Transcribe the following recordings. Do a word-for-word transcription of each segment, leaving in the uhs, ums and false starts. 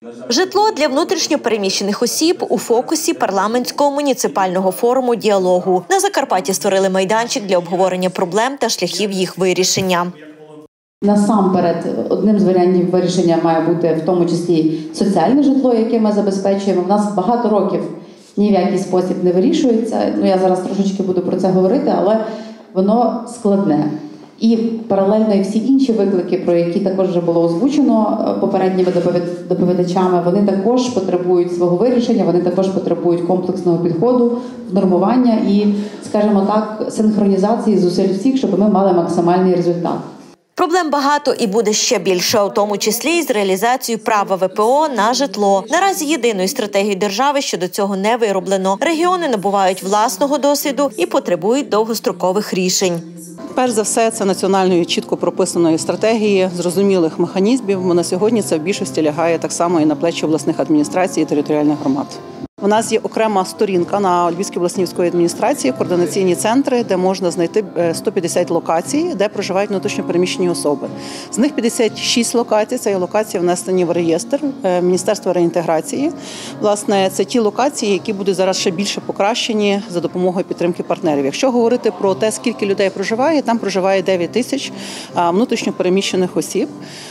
Житло для внутрішньо переміщених осіб у фокусі парламентського муніципального форуму діалогу. На Закарпатті створили майданчик для обговорення проблем та шляхів їх вирішення. Насамперед, одним з варіантів вирішення має бути в тому числі соціальне житло, яке ми забезпечуємо. У нас багато років ні в який спосіб не вирішується. Ну, я зараз трошечки буду про це говорити, але воно складне. І паралельно і всі інші виклики, про які також вже було озвучено попередніми доповідачами, вони також потребують свого вирішення, вони також потребують комплексного підходу, нормування і, скажімо так, синхронізації зусиль всіх, щоб ми мали максимальний результат. Проблем багато і буде ще більше, у тому числі і з реалізацією права ВПО на житло. Наразі єдиної стратегії держави щодо цього не вироблено. Регіони набувають власного досвіду і потребують довгострокових рішень. Перш за все, це національної чітко прописаної стратегії, зрозумілих механізмів, бо на сьогодні це в більшості лягає так само і на плечі обласних адміністрацій і територіальних громад. У нас є окрема сторінка на Львівській обласній військовій адміністрації, координаційні центри, де можна знайти сто п'ятдесят локацій, де проживають внутрішньо переміщені особи. З них п'ятдесят шість локацій – це є локації внесені в реєстр Міністерства реінтеграції. Власне, це ті локації, які будуть зараз ще більше покращені за допомогою підтримки партнерів. Якщо говорити про те, скільки людей проживає, там проживає дев'ять тисяч внутрішньо переміщених осіб.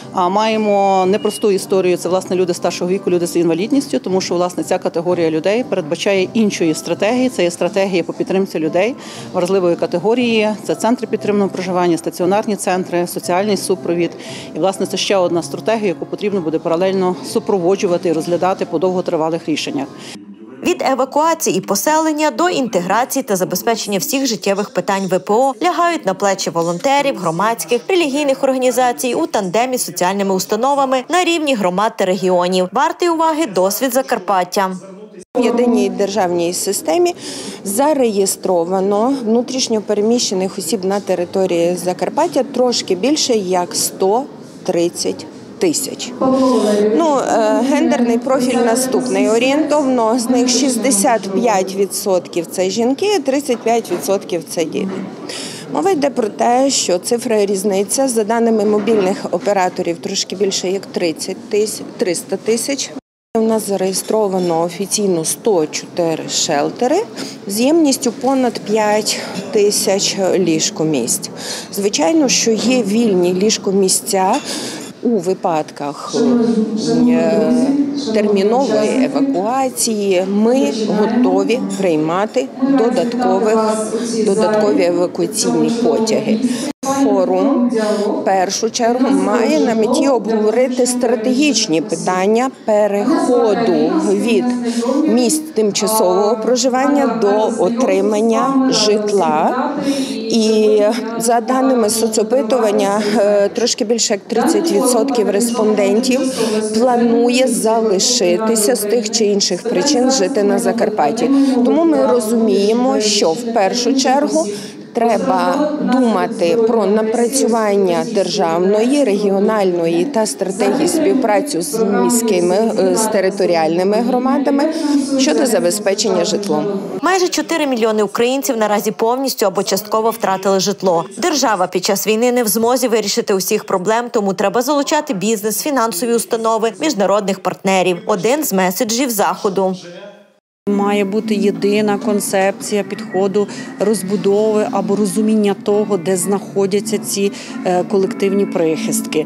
Маємо непросту історію – це, власне, люди старшого віку, люди з інвалідністю, тому що, власне, ця категорія людей передбачає іншої стратегії. Це є стратегія по підтримці людей вразливої категорії, це центри підтриманого проживання, стаціонарні центри, соціальний супровід. І, власне, це ще одна стратегія, яку потрібно буде паралельно супроводжувати і розглядати по довготривалих рішеннях. Від евакуації і поселення до інтеграції та забезпечення всіх життєвих питань ВПО лягають на плечі волонтерів, громадських, релігійних організацій у тандемі з соціальними установами на рівні громад та регіонів. Вартий уваги досвід Закарпаття. В єдиній державній системі зареєстровано внутрішньо переміщених осіб на території Закарпаття трошки більше, як сто тридцять тисяч. Ну, гендерний профіль наступний. Орієнтовно з них шістдесят п'ять відсотків – це жінки, тридцять п'ять відсотків – це діти. Мова йде про те, що цифра різниця, за даними мобільних операторів, трошки більше, як тридцять тисяч, триста тисяч. У нас зареєстровано офіційно сто чотири шелтери з ємністю понад п'ять тисяч ліжкомісць. Звичайно, що є вільні ліжкомісця у випадках термінової евакуації. Ми готові приймати додаткових, додаткові евакуаційні потяги. Форум, в першу чергу, має на меті обговорити стратегічні питання переходу від місць тимчасового проживання до отримання житла. І за даними соцопитування, трошки більше як тридцять відсотків респондентів планує залишитися з тих чи інших причин жити на Закарпатті. Тому ми розуміємо, що в першу чергу треба думати про напрацювання державної, регіональної та стратегії співпраці з міськими, з територіальними громадами щодо забезпечення житлом. Майже чотири мільйони українців наразі повністю або частково втратили житло. Держава під час війни не в змозі вирішити усіх проблем, тому треба залучати бізнес, фінансові установи, міжнародних партнерів. Один з меседжів Заходу. Має бути єдина концепція підходу розбудови або розуміння того, де знаходяться ці колективні прихистки.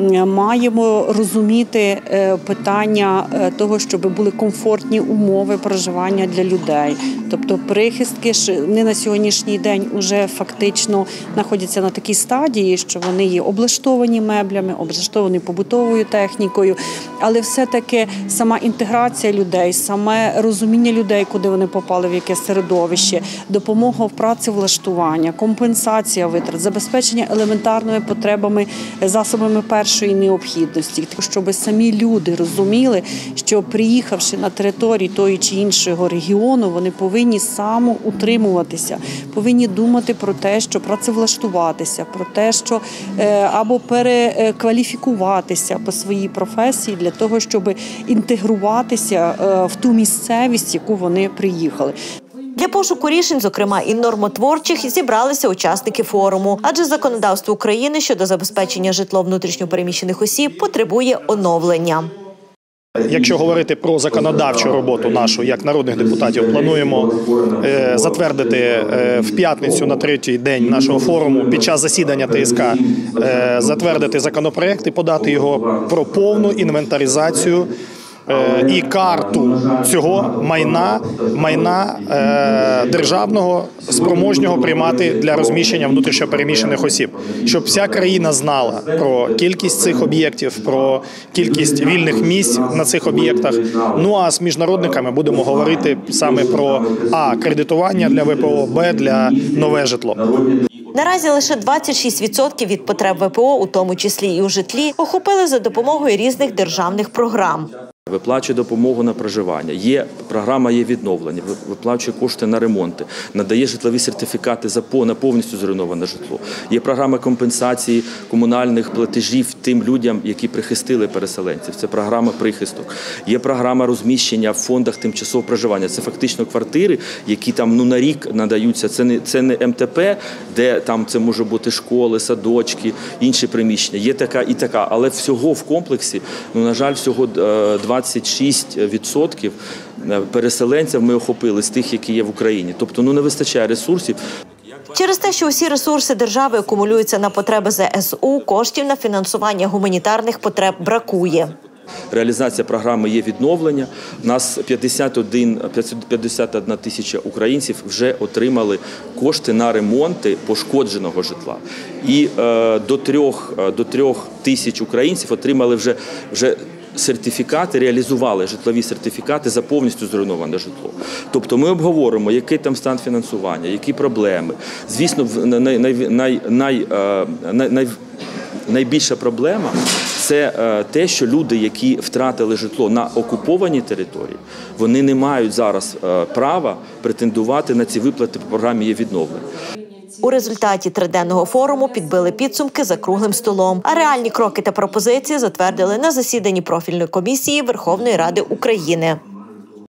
Маємо розуміти питання того, щоб були комфортні умови проживання для людей. Тобто прихистки не на сьогоднішній день вже фактично знаходяться на такій стадії, що вони є облаштовані меблями, облаштовані побутовою технікою, але все-таки сама інтеграція людей, саме розуміння людей, куди вони попали, в яке середовище, допомога в працевлаштування, компенсація витрат, забезпечення елементарними потребами, засобами першої необхідності, щоб самі люди розуміли, що приїхавши на території тої чи іншого регіону, вони повинні самоутримуватися, повинні думати про те, що працевлаштуватися, про те, що або перекваліфікуватися по своїй професії для того, щоб інтегруватися в ту місцевість, яку вони приїхали. Для пошуку рішень, зокрема і нормотворчих, зібралися учасники форуму, адже законодавство України щодо забезпечення житлом внутрішньо переміщених осіб потребує оновлення. Якщо говорити про законодавчу роботу нашу, як народних депутатів, плануємо е, затвердити е, в п'ятницю на третій день нашого форуму під час засідання Т С К е, затвердити законопроект і подати його про повну інвентаризацію е, і карту цього майна, майна е, державного, спроможнього приймати для розміщення внутрішньопереміщених осіб. Щоб вся країна знала про кількість цих об'єктів, про кількість вільних місць на цих об'єктах. Ну а з міжнародниками будемо говорити саме про а. кредитування для В П О, б. для нове житло. Наразі лише двадцять шість відсотків від потреб В П О, у тому числі і у житлі, охопили за допомогою різних державних програм. Виплачує допомогу на проживання, є програма є відновлення, виплачує кошти на ремонти, надає житлові сертифікати за на повністю зруйноване житло. Є програма компенсації комунальних платежів тим людям, які прихистили переселенців. Це програма прихисток. Є програма розміщення в фондах тимчасового проживання. Це фактично квартири, які там ну на рік надаються. Це не це не М Т П, де там це може бути школи, садочки, інші приміщення. Є така і така, але всього в комплексі, ну на жаль, всього двадцять шість відсотків переселенців ми охопили з тих, які є в Україні. Тобто, ну не вистачає ресурсів. Через те, що усі ресурси держави акумулюються на потреби З С У, коштів на фінансування гуманітарних потреб бракує. Реалізація програми є відновлення. У нас п'ятдесят одна тисяча українців вже отримали кошти на ремонти пошкодженого житла. І е, до трьох, до трьох тисяч українців отримали вже, вже сертифікати, реалізували житлові сертифікати за повністю зруйноване житло. Тобто ми обговоримо, який там стан фінансування, які проблеми. Звісно, най, най, най, най, най, най, найбільша проблема – це те, що люди, які втратили житло на окупованій території, вони не мають зараз права претендувати на ці виплати по програмі «Є відновлення». У результаті триденного форуму підбили підсумки за круглим столом, а реальні кроки та пропозиції затвердили на засіданні профільної комісії Верховної Ради України.